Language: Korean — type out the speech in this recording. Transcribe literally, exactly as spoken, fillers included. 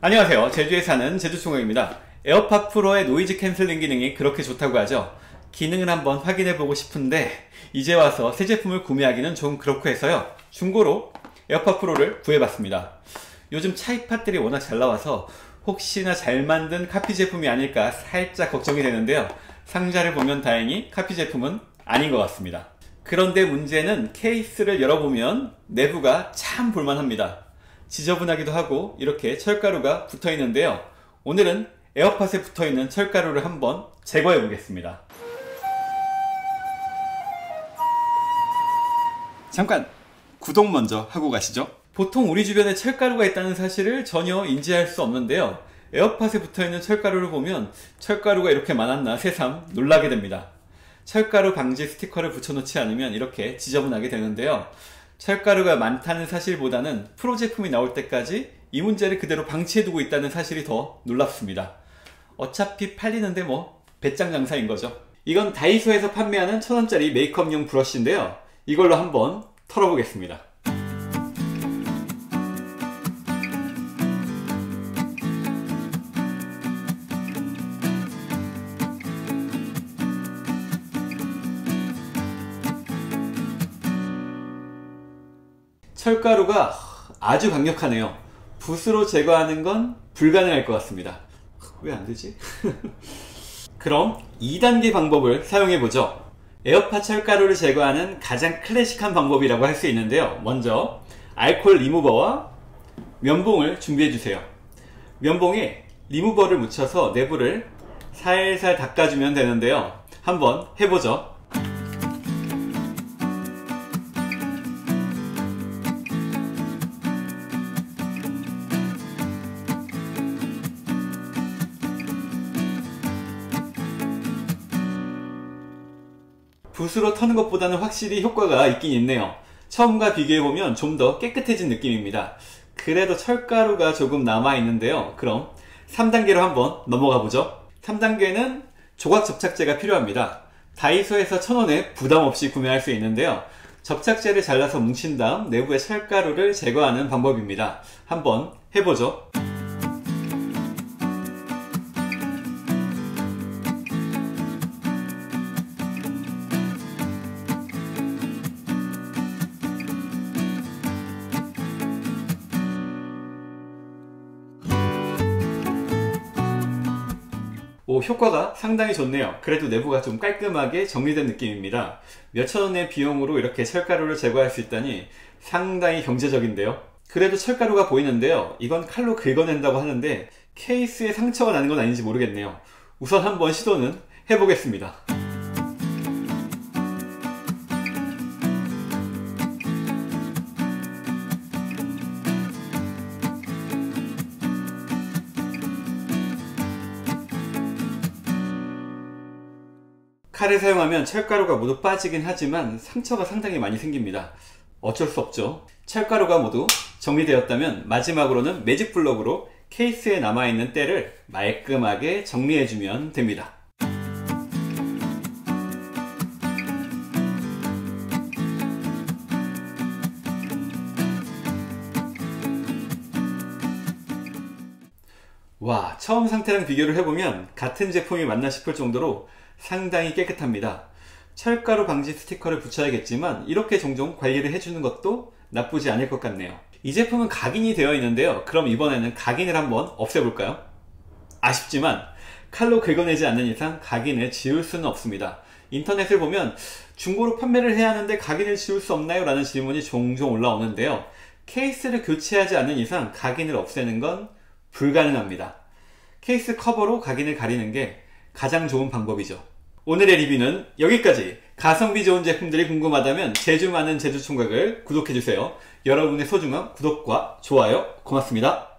안녕하세요. 제주에 사는 제주총각입니다. 에어팟 프로의 노이즈 캔슬링 기능이 그렇게 좋다고 하죠. 기능을 한번 확인해보고 싶은데 이제 와서 새 제품을 구매하기는 좀 그렇고 해서요, 중고로 에어팟 프로를 구해봤습니다. 요즘 차이팟들이 워낙 잘 나와서 혹시나 잘 만든 카피 제품이 아닐까 살짝 걱정이 되는데요, 상자를 보면 다행히 카피 제품은 아닌 것 같습니다. 그런데 문제는 케이스를 열어보면 내부가 참 볼만합니다. 지저분하기도 하고 이렇게 철가루가 붙어 있는데요, 오늘은 에어팟에 붙어 있는 철가루를 한번 제거해 보겠습니다. 잠깐 구독 먼저 하고 가시죠. 보통 우리 주변에 철가루가 있다는 사실을 전혀 인지할 수 없는데요, 에어팟에 붙어 있는 철가루를 보면 철가루가 이렇게 많았나 새삼 놀라게 됩니다. 철가루 방지 스티커를 붙여놓지 않으면 이렇게 지저분하게 되는데요, 철가루가 많다는 사실보다는 프로 제품이 나올 때까지 이 문제를 그대로 방치해두고 있다는 사실이 더 놀랍습니다. 어차피 팔리는데 뭐 배짱 장사인 거죠. 이건 다이소에서 판매하는 천 원짜리 메이크업용 브러쉬인데요, 이걸로 한번 털어보겠습니다. 철가루가 아주 강력하네요. 붓으로 제거하는 건 불가능할 것 같습니다. 왜 안 되지? 그럼 이 단계 방법을 사용해보죠. 에어팟 철가루를 제거하는 가장 클래식한 방법이라고 할 수 있는데요, 먼저 알코올 리무버와 면봉을 준비해주세요. 면봉에 리무버를 묻혀서 내부를 살살 닦아주면 되는데요, 한번 해보죠. 붓으로 터는 것보다는 확실히 효과가 있긴 있네요. 처음과 비교해보면 좀 더 깨끗해진 느낌입니다. 그래도 철가루가 조금 남아있는데요, 그럼 삼 단계로 한번 넘어가 보죠. 삼 단계는 조각 접착제가 필요합니다. 다이소에서 천 원에 부담없이 구매할 수 있는데요, 접착제를 잘라서 뭉친 다음 내부의 철가루를 제거하는 방법입니다. 한번 해보죠. 오, 효과가 상당히 좋네요. 그래도 내부가 좀 깔끔하게 정리된 느낌입니다. 몇천원의 비용으로 이렇게 철가루를 제거할 수 있다니 상당히 경제적인데요. 그래도 철가루가 보이는데요, 이건 칼로 긁어낸다고 하는데 케이스에 상처가 나는 건 아닌지 모르겠네요. 우선 한번 시도는 해보겠습니다. 칼을 사용하면 철가루가 모두 빠지긴 하지만 상처가 상당히 많이 생깁니다. 어쩔 수 없죠. 철가루가 모두 정리되었다면 마지막으로는 매직 블럭으로 케이스에 남아있는 때를 말끔하게 정리해주면 됩니다. 와, 처음 상태랑 비교를 해보면 같은 제품이 맞나 싶을 정도로 상당히 깨끗합니다. 철가루 방지 스티커를 붙여야겠지만 이렇게 종종 관리를 해주는 것도 나쁘지 않을 것 같네요. 이 제품은 각인이 되어 있는데요, 그럼 이번에는 각인을 한번 없애볼까요? 아쉽지만 칼로 긁어내지 않는 이상 각인을 지울 수는 없습니다. 인터넷을 보면 중고로 판매를 해야 하는데 각인을 지울 수 없나요? 라는 질문이 종종 올라오는데요, 케이스를 교체하지 않는 이상 각인을 없애는 건 불가능합니다. 케이스 커버로 각인을 가리는 게 가장 좋은 방법이죠. 오늘의 리뷰는 여기까지. 가성비 좋은 제품들이 궁금하다면 제주 많은 제주총각을 구독해주세요. 여러분의 소중한 구독과 좋아요 고맙습니다.